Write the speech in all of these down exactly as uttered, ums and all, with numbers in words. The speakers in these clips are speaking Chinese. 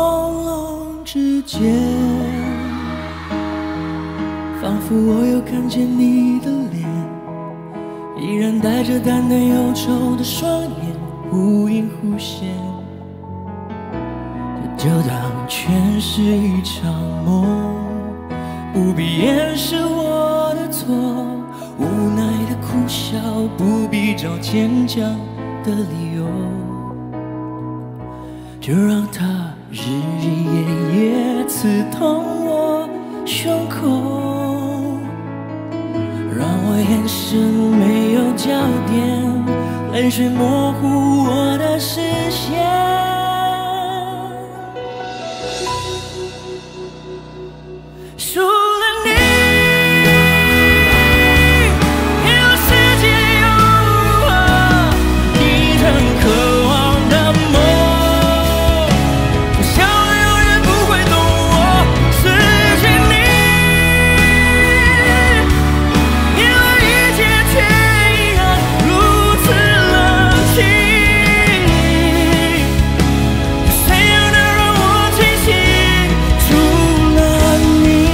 胧之间，仿佛我又看见你的脸，依然带着淡淡忧愁的双眼，忽隐忽现。就当全是一场梦，不必掩饰我的错，无奈的苦笑，不必找坚强的理由，就让它日日夜夜刺痛我胸口，让我眼神没有焦点，泪水模糊我的视线。除了你，别的世界又如何？你曾渴望的梦，我想我永远不会懂我失去你，因为一切却依然如此冷清。谁又能让我清醒？除了你。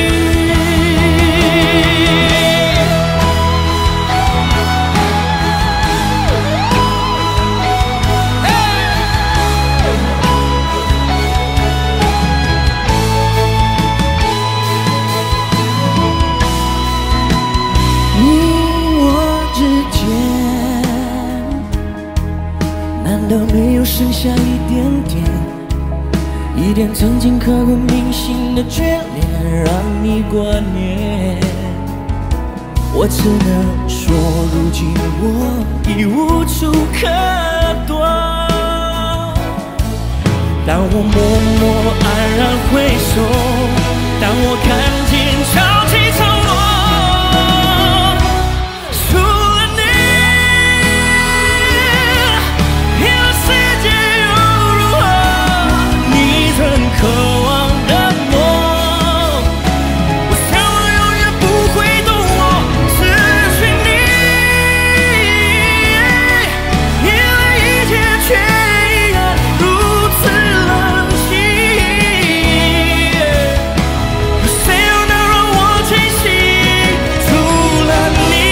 难道没有剩下一点点，一点曾经刻骨铭心的眷恋，让你挂念？我只能说，如今我已无处可躲。当我默默黯然回首，当我看见潮起潮落。渴望的梦，我想我永远不会懂我失去你，因为一切却依然如此冷清。谁又能让我清醒？除了你。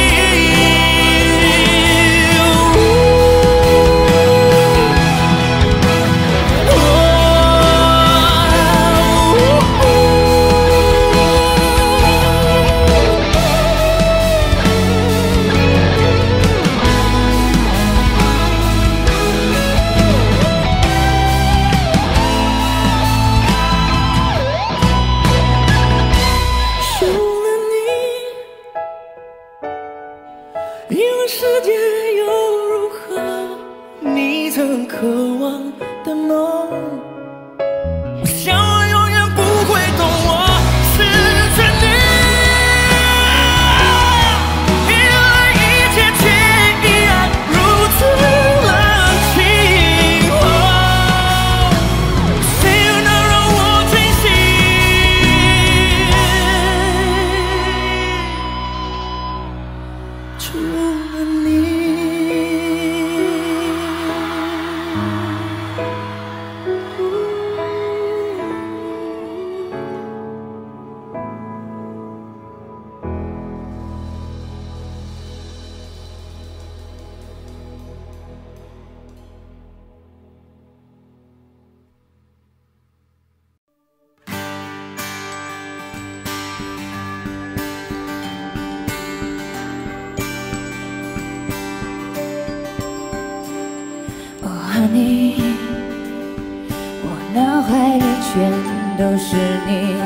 因为世界又如何？你曾渴望的梦，我想我永远不会懂我失去你，因为一切却依然如此冷清。谁又能让我清醒？除了你。 你，我脑海里全都是你，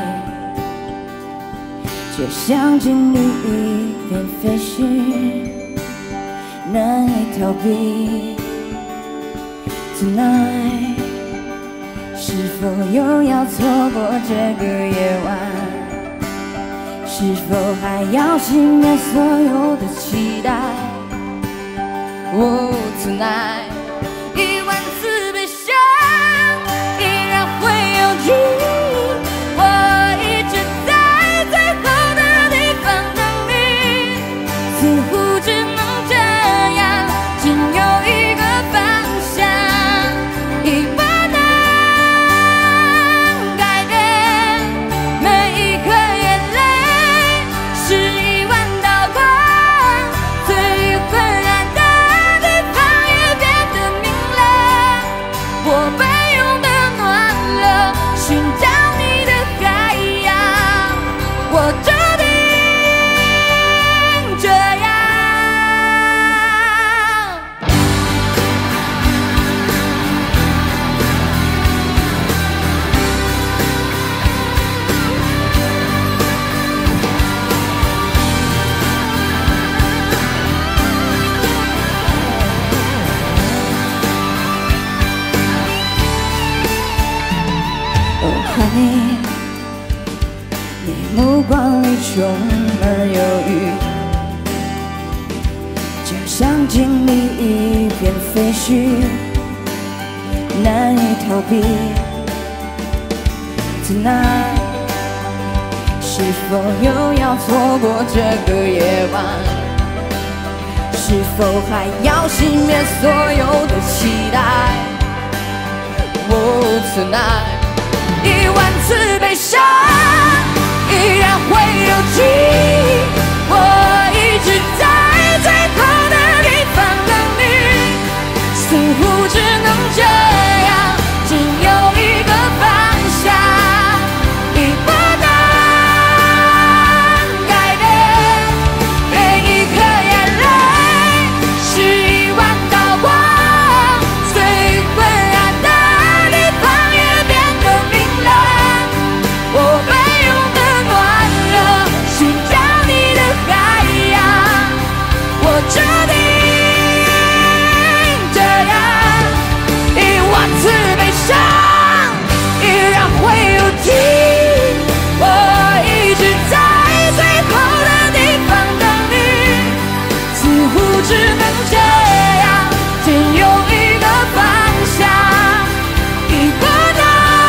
就像金鱼一边飞行，难以逃避。Tonight， 是否又要错过这个夜晚？是否还要熄灭所有的期待？哦 ，Tonight。一万次悲伤，依然会有你。我一直在最后的地方等你，似乎只能这样，仅有一个方向。一万爱看你，你目光里充满忧郁，就像经历一片废墟，难以逃避。Tonight， 是否又要错过这个夜晚？是否还要熄灭所有的期待？ Oh tonight， 一万次悲伤依然会有记忆，我一直在最后的地方等你，似乎只能这样，只有一个方向，已不能改变。每一颗眼泪是一万道光，最昏暗的地方也变得明亮。我被用的暖热，寻找你的海洋，我注定这样。一万次悲伤依然会有记忆，我一直在最后的地方等你，似乎只能这样，只有一个方向，已不能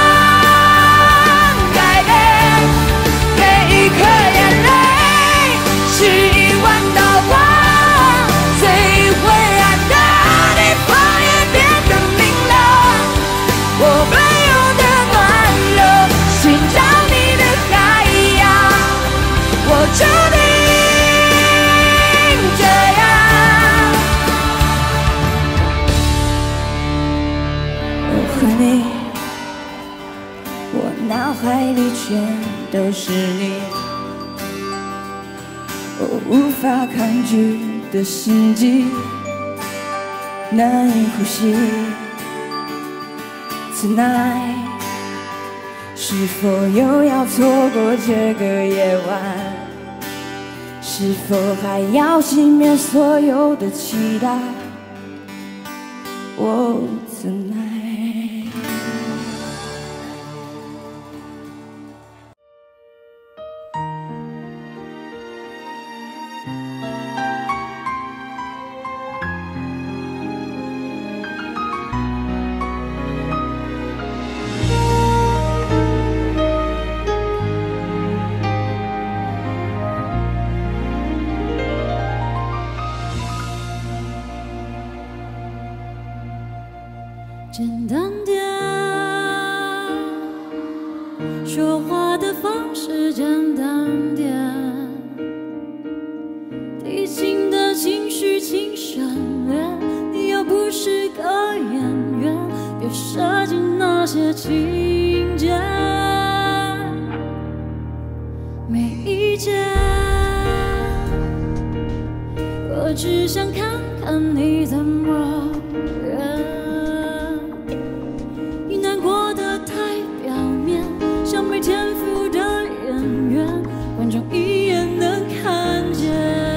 改变。每一颗眼泪是一万道光，最灰暗的地方也变得明亮。我被用的暖热，寻找你的海洋，我注定这样。我和你，我脑海里全都是你，我无法抗拒的心悸，难以呼吸。Tonight， 是否又要错过这个夜晚？是否还要熄灭所有的期待？ Oh tonight。 简单点，说话的方式简单点，提琴的情绪请省略，你又不是个演员，别设计那些情节。没意见，我只想看看你怎么忍。 过得太表面，像没天赋的演员，观众一眼能看见。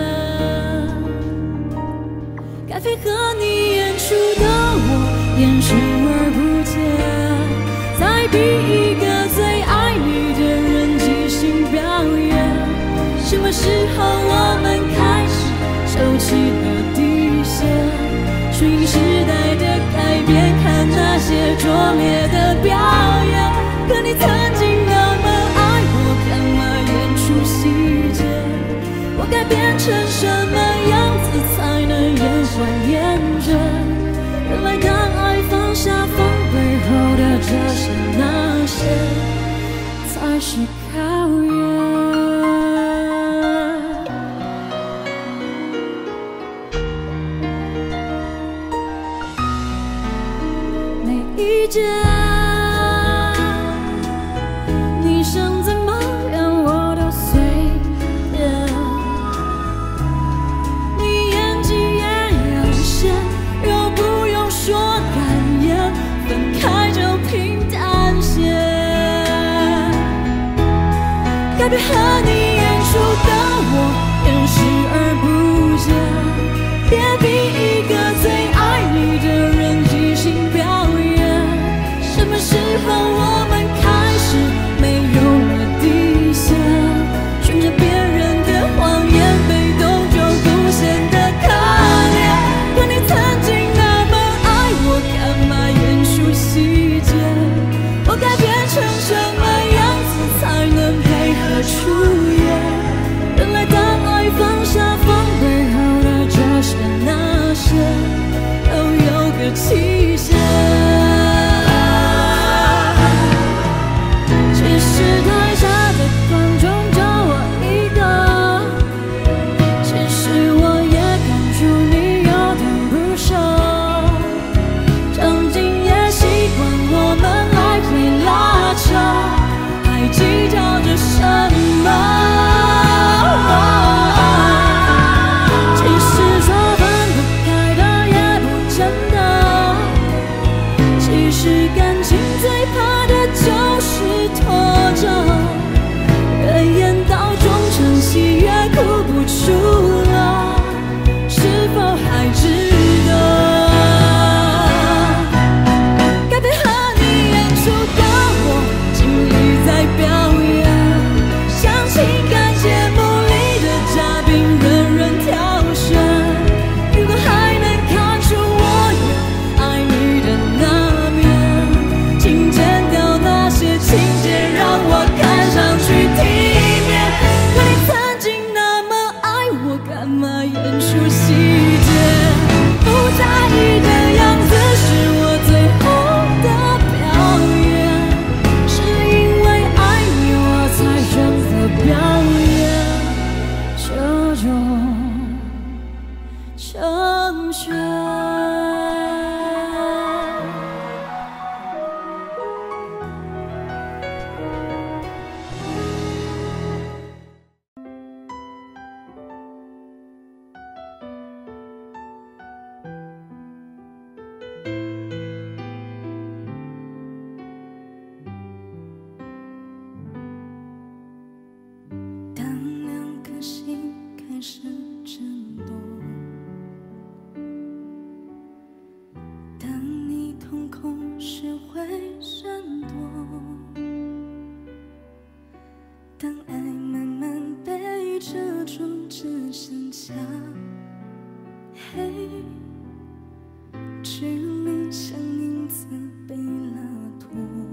该配合你演出的我，演视而不见。再逼一个最爱你的人即兴表演，什么时候我们开始收起了底线？ 顺应时代的改变，看那些拙劣的表演。可你曾经那么爱我，干嘛演出细节？我该变成什么样子才能演完演着？原来当爱放下防备后的这些那些，才是考验。 意见，你想怎么样我都随便。你演技也有限，又不用说感言，分开就平淡些。该配合你演出的我，演视而不见。别逼一个最爱你的人即兴表演。 什么时候我们开始来表演，像情感节目里的嘉宾，人人挑选。如果还能看出我有爱你的那面，请剪掉那些情节，让我看上去体面。你曾经那么爱我，干嘛演出细节？不在意的样子是我最后的表演，是因为爱你我才选择表演这种成全。当两颗心开始震动，当你瞳孔学会闪躲，当爱慢慢被遮住，只剩下黑，距离像影子被拉脱。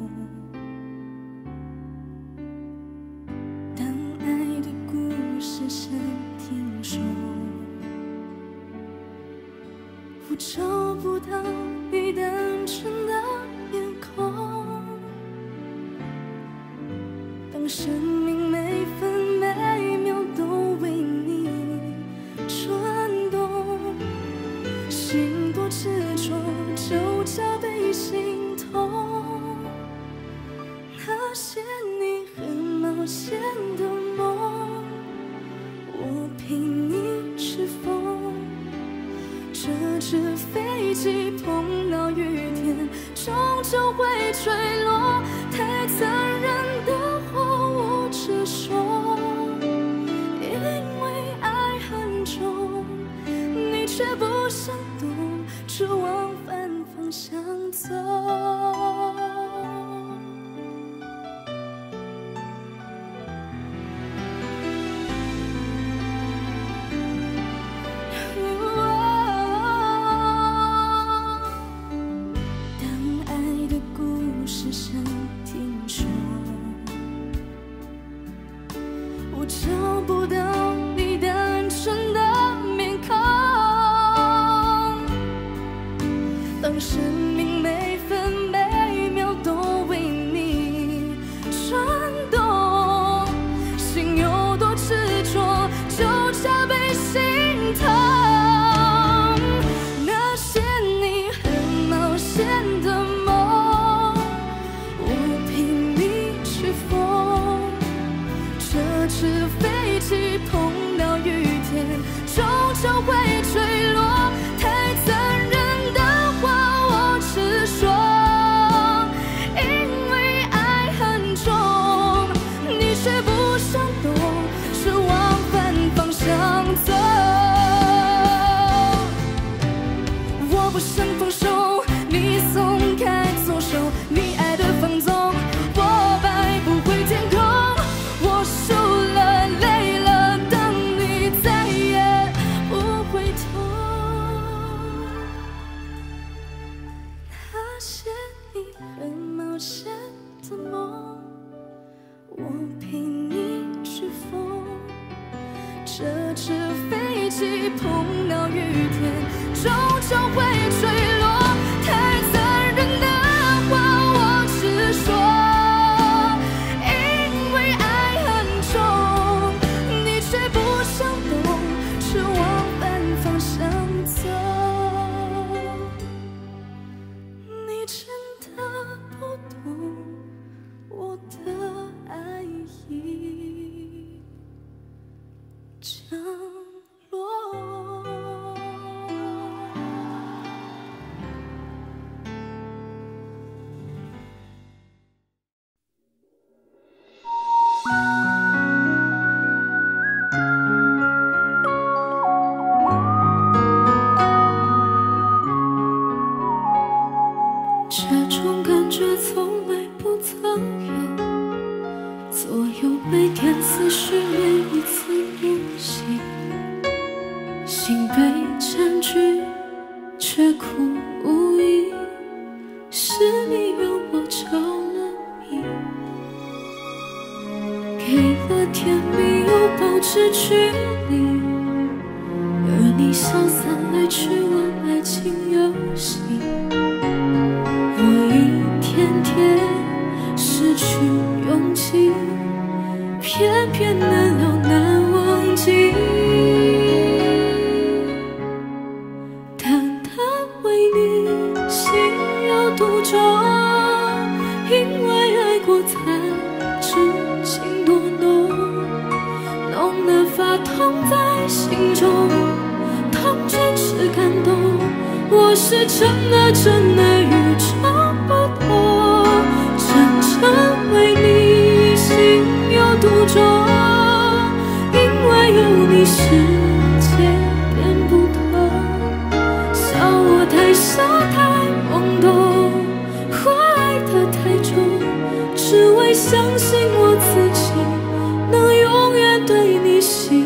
当爱的故事先听说，我找不到你单纯的面孔。当生命每分每秒都为你转动，心多执着，就加倍心痛。那些你很冒险的梦，我陪你去疯。这只飞机碰到雨天，终究会坠落。太残忍的话我直说，因为爱很重，你却不想懂，只往反方向走。我找不到你单纯的面孔，当生命每分每秒都为你转动，心有多执着，就加倍心疼。那些你很冒险的梦，我陪你去疯。这只飞机碰到雨天，终究会坠落。太残忍的话我直说，因为爱很重，你却不想懂，只往反方向走。我不想放手，你松开左手，你爱的放纵，我摆不回天空。我输了，累了，当你再也不回头。那些你很冒险的梦，我陪你去疯。这只飞机碰到雨天，终究会坠落。太残忍的话我直说，因为爱很重，你却不想懂，只往反方向走。你真的不懂我的爱已降落。 这种感觉从来不曾有， 左右被看似失眠一次不醒，心被占据却苦无依，是你让我着了迷，给了甜蜜又保持距离，而你消散来去玩爱情游戏，我一天天失去勇气，偏偏难了难忘记。淡淡为你心有独钟，因为爱过才知情多浓，浓得发痛在心中，痛全是感动。我是真的真的与众不同，真正为你心有独钟，因为有你世界变不同。笑我太傻太懵懂，或爱得太重，只为相信我自己能永远对你心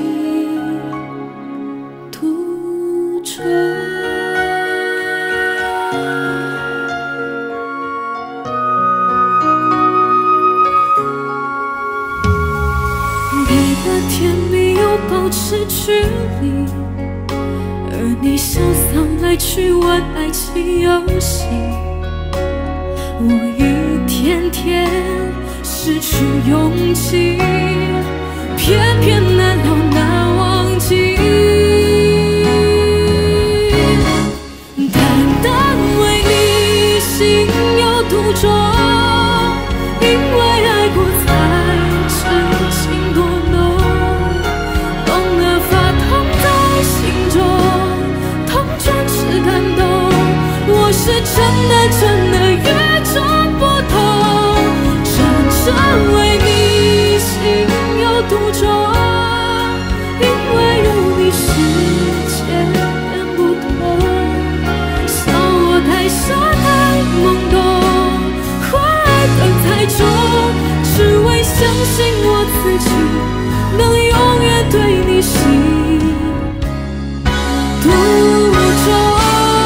独钟。甜蜜又保持距离，而你潇洒来去玩爱情游戏，我一天天失去勇气，偏偏难了难忘记。淡淡为你心有独钟，因为爱过才知情多浓，我是真的真的与众不同，真正为你心有独钟，因为有你世界变不同。笑我太傻太懵懂，或爱得太重，只为相信我自己能永远对你心独钟。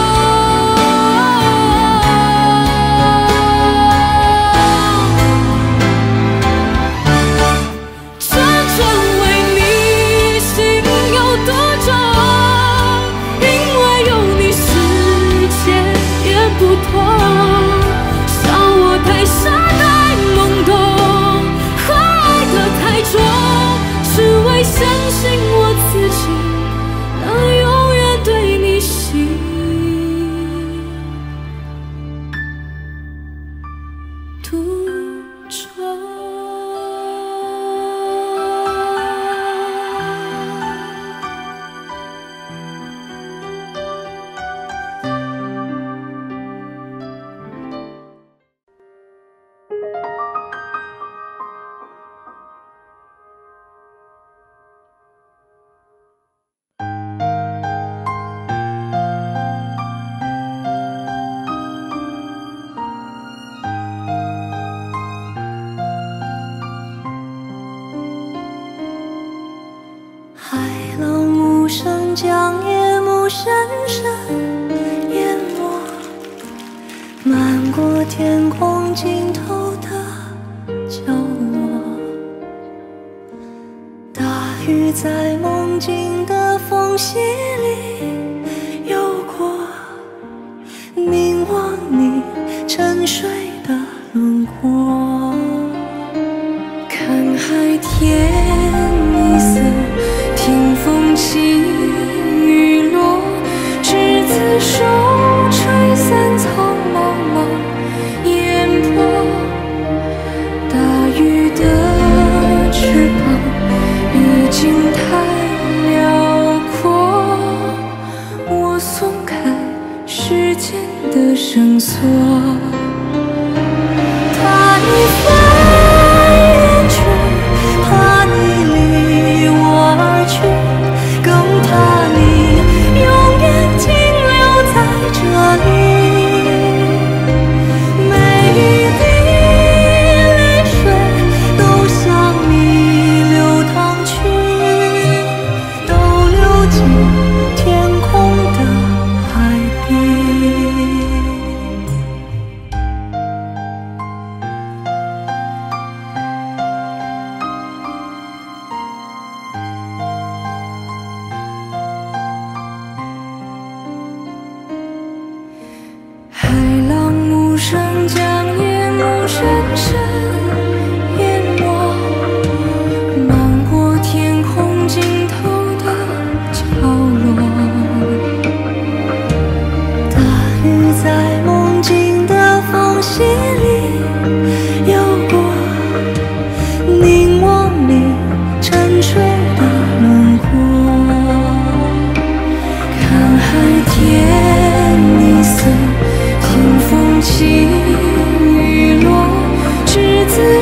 相信我自己能永远对你心独钟。 将夜幕深深淹没，漫过天空尽头的角落。大雨在梦境的缝隙里游过，凝望你沉睡的轮廓。看海天一色，听风起雨落，执子手，吹散苍茫茫烟波。大雨的翅膀已经太辽阔，我松开时间的绳索。怕你飞远去，怕你离我而去，更怕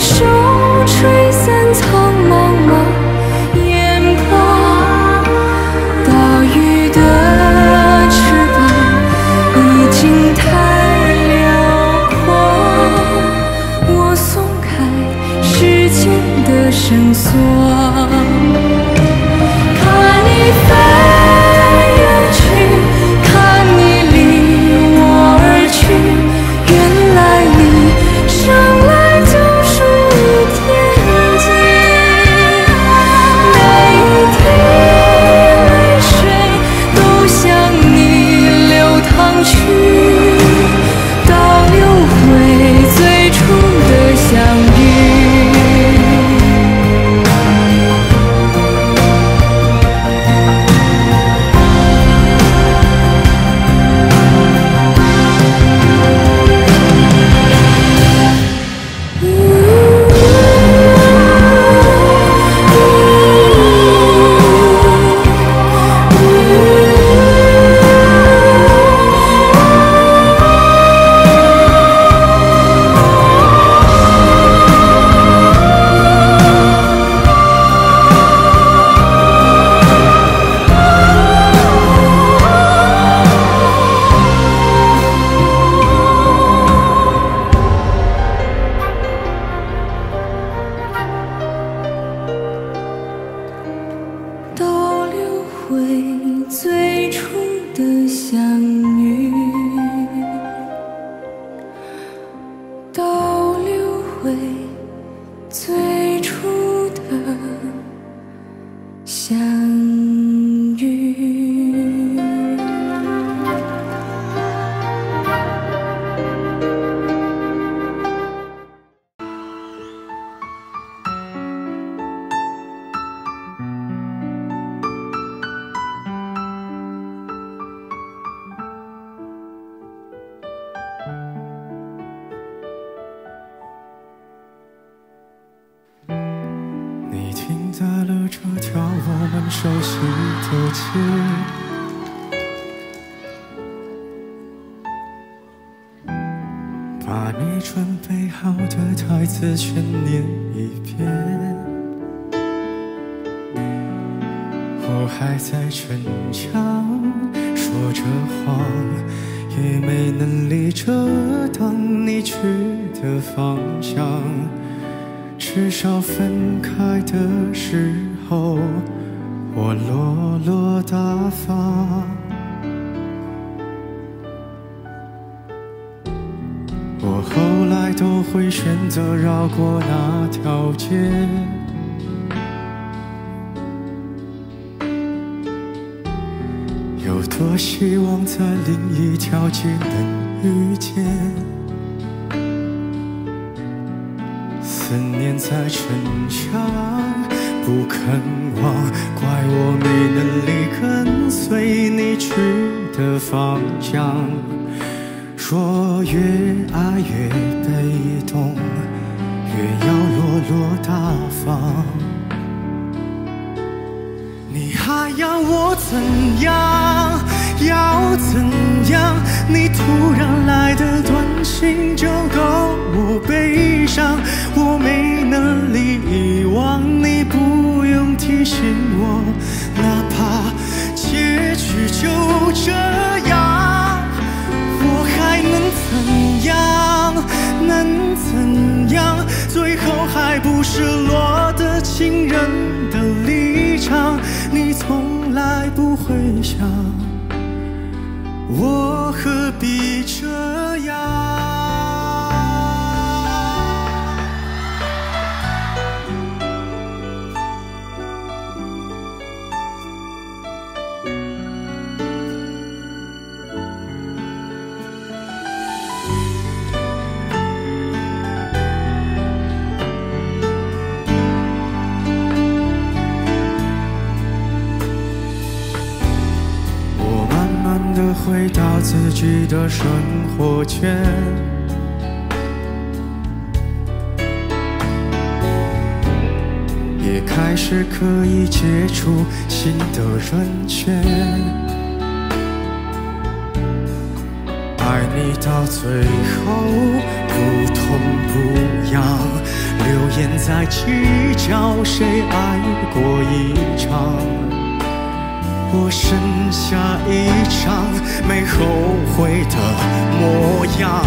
手吹散苍茫茫眼光，大雨的翅膀已经太辽阔，我松开时间的绳索，看你飞远去，看你离我而去，原来你生来就属于天际，每一滴泪水都向你流淌去，倒流回最初的相遇。倒流回最初的相遇，倒流回最初的相遇。 你停在了这条我们熟悉的街，把你准备好的台词全念一遍。我还在逞强，说着谎，也没能力遮挡你去的方向。至少分开的时候，我落落大方。我后来都会选择绕过那条街，有多希望在另一条街能遇见。思念在逞强，不肯忘，怪我没能力跟随你去的方向。说越爱越被动，越要落落大方。你还要我怎样？要怎样？你突然来的短信就够我悲伤，我没能力遗忘，你不用提醒我，哪怕结局就这样，我还能怎样？能怎样？最后还不是落得情人的立场，你从来不会想，我何必这样？回到自己的生活圈，也开始可以接触新的人圈。爱你到最后不痛不痒，流言在计较谁爱过一场，我剩下一张没后悔的模样。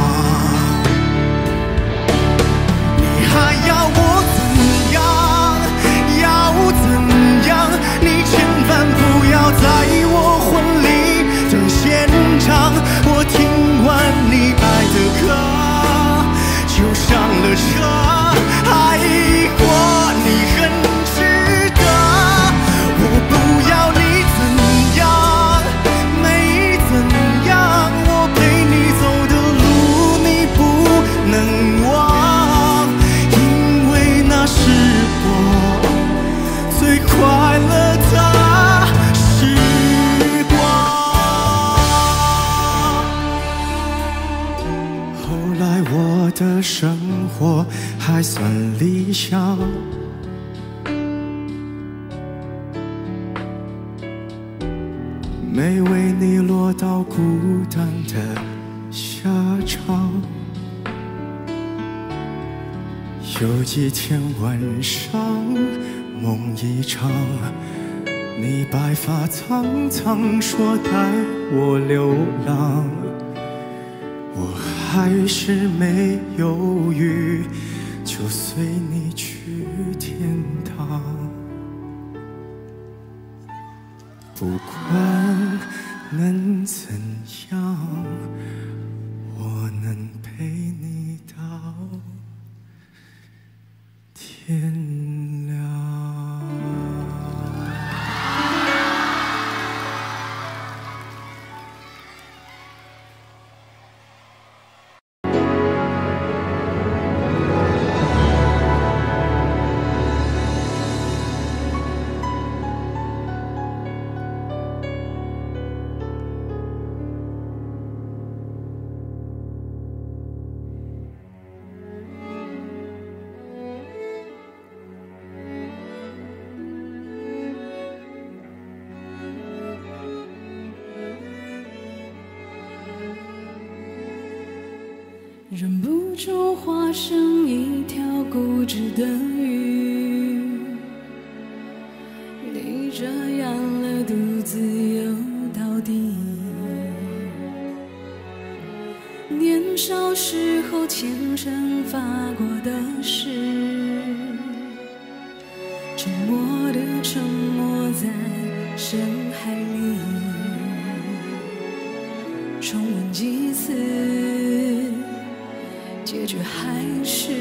你还要我怎样？要怎样？你千万不要在我婚礼的现场，我听完你爱的歌就上了车，爱过你很值得。我不要你怎样，没怎样，我陪你走的路你不能忘，因为那是我最快乐的时光。后来我的生活还算理想，没为你落到孤单的下场。有一天晚上梦一场，你白发苍苍说带我流浪，我还是没犹豫，就随你去天堂。不管能怎样，我能陪你到天亮。 忍不住化成一条固执的鱼，你这样了独自游到底。年少时候虔诚发过的誓，沉默的沉没在深海里，重温几次，结局还是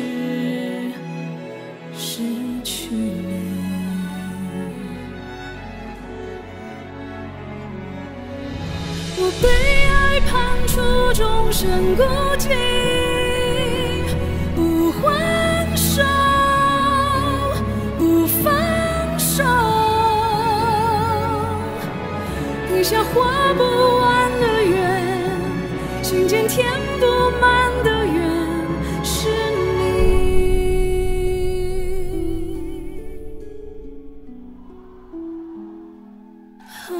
失去你。我被爱判处终身孤寂，不还手，不放手，一下画不完的圆，心间填不满的缘。是你，啊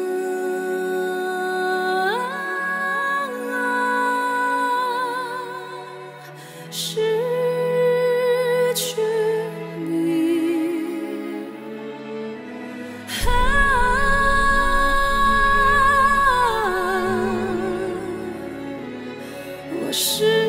失去你，啊我失。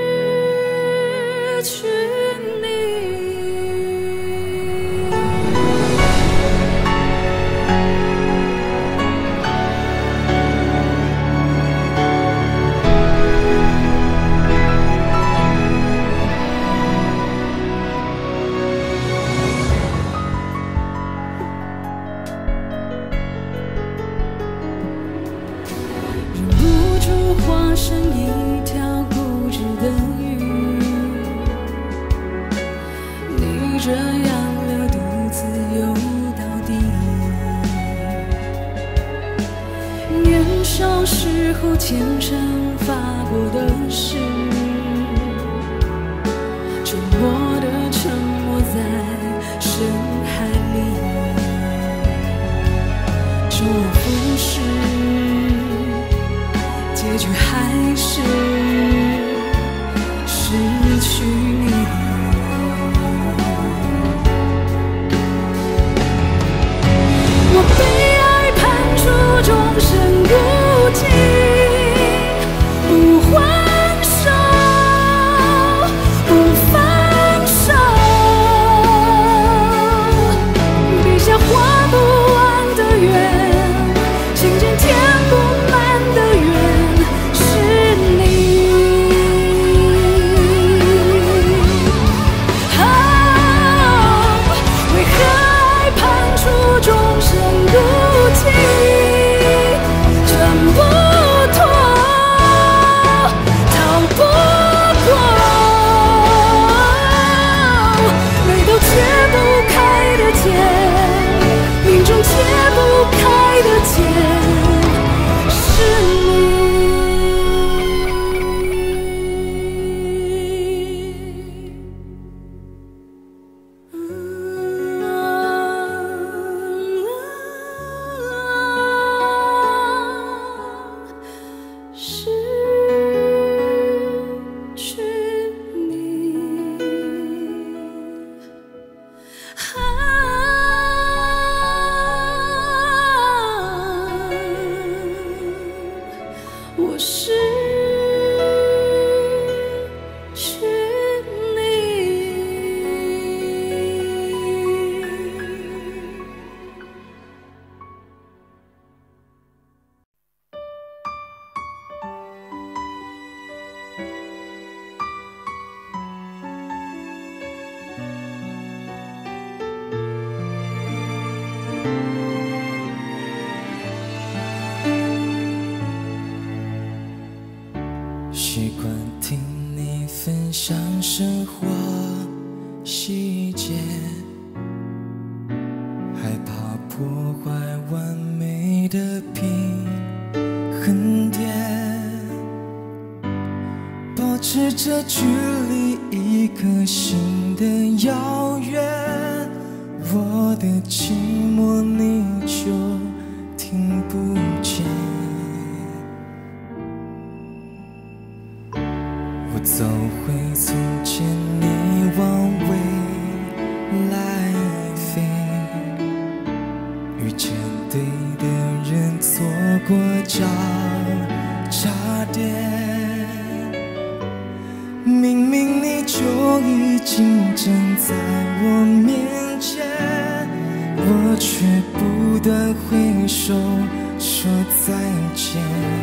化成一条固执的鱼，你这样了独自游到底。年少时候虔诚发过的誓，沉默的沉没在深海里，周而复始，结局还是尽，不还手，不放手，笔下画不完的圆，心间填不满的缘，是你。啊，为何爱判处终身不弃，挣不脱，逃不过，眉头解不开的结，命中解不开的结，是你。失去你，啊，我失去你。 习惯听你分享生活细节，害怕破坏完美的平衡点，保持着距离一颗心的遥远，我的寂寞你就听不见。我走回从前，你往未来飞，遇见对的人，错过交叉点。明明你就已经站在我面前，我却不断挥手说再见。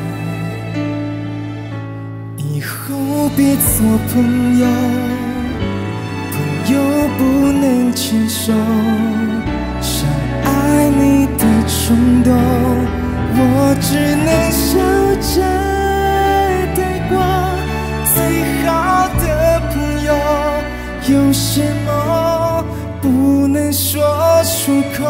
以后别做朋友，朋友不能牵手，想爱你的冲动，我只能笑着带过。最好的朋友，有些梦不能说出口，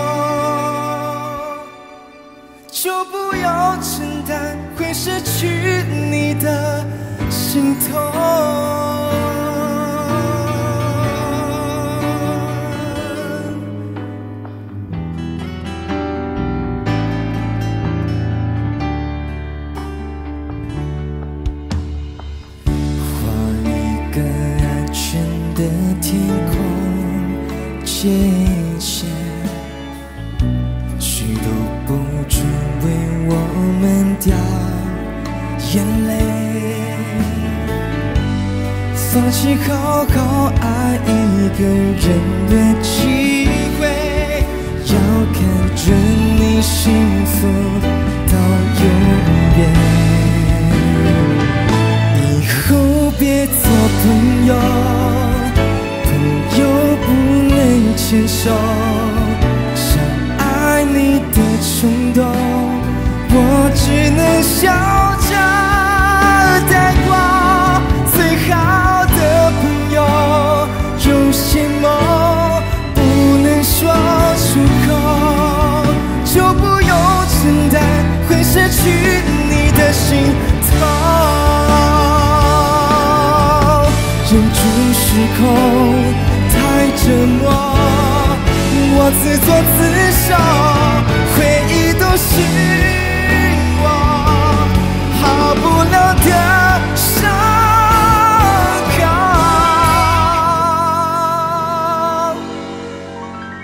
就不要承担会失去你的心痛。画一个安全的天空界限，谁都不准为我们掉眼泪，放弃好好爱一个人的机会，要看着你幸福到永远。以后别做朋友，朋友不能牵手，想爱你的冲动，我只能笑着带过。最好的朋友，有些梦不能说出口，就不用承担会失去你的心痛。忍住失控太折磨，我自作自受，回忆都是我好不了的伤口。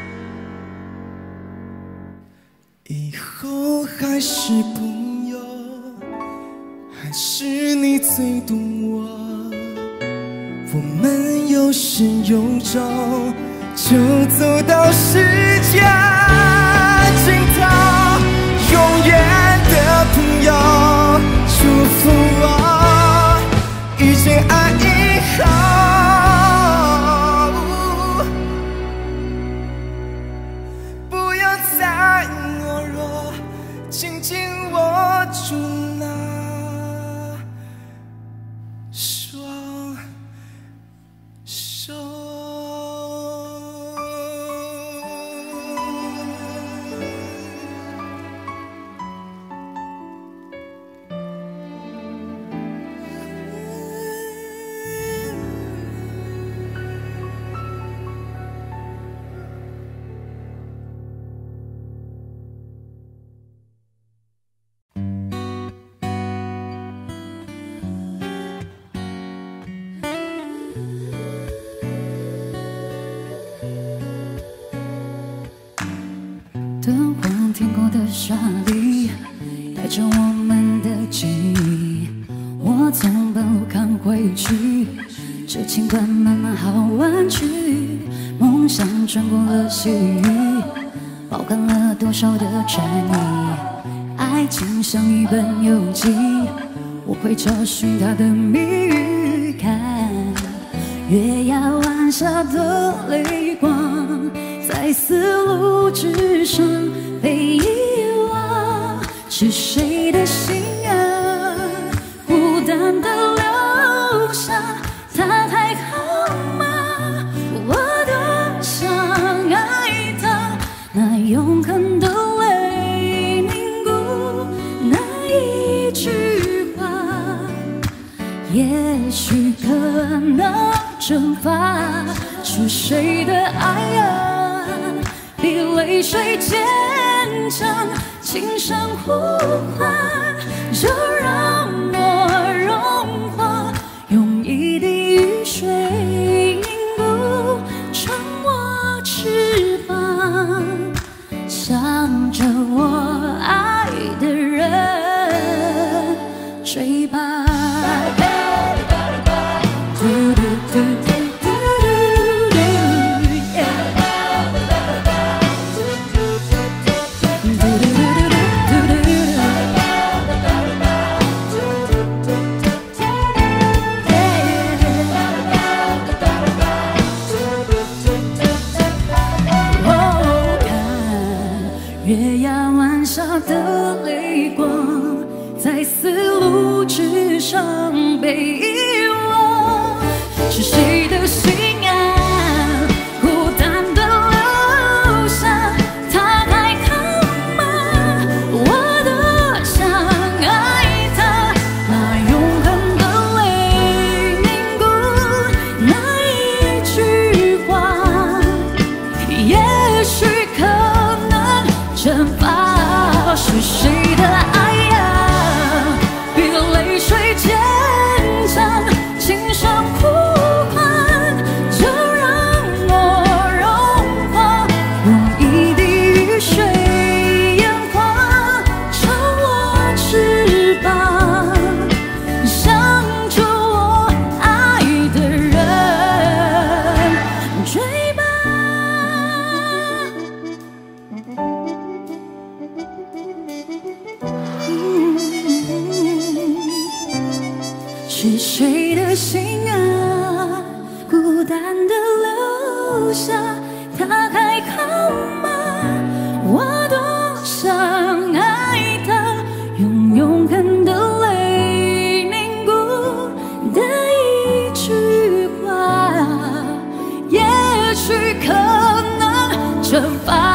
以后还是朋友。 最懂我。我们有始有终，就走到世界尽头。永远的朋友，祝福我遇见爱以后，不要再懦弱，紧紧握住那双手。 灯光天空的沙砾，带着我们的记忆。我从半路赶回去，这情感慢慢好弯曲。梦想穿过了细雨，包含了多少的禅意。爱情像一本游记，我会找寻它的谜语。看月牙湾下的泪光，在丝路之上被遗忘，是谁的心啊，孤单的留下，他还好吗？我多想爱他，那永恒的泪凝固，那一句话，也许可能蒸发出谁的爱啊，比泪水坚强，轻声呼唤，就让我融化，用一滴雨水凝固成我翅膀，向着我爱的人追吧。月牙湾下的泪光，在丝路之上被遗忘，是谁的心啊，孤单的留下，他还好吗？我多想爱他，那永恒的泪凝固，那一句话，也许可能蒸发，是谁的爱呀，比泪水坚强，轻声呼唤，就让我融化，用一滴雨水眼眶，成我翅膀，向着我爱的人追吧。是谁的心啊，孤单的留下，他还好吗？我多想爱他，用永恒的泪凝固的一句话，也许可能蒸发。